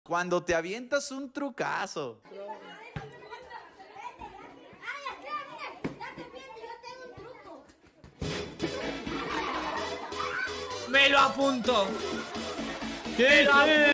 Cuando te avientas un trucazo. ¡Me lo apunto! ¿Qué?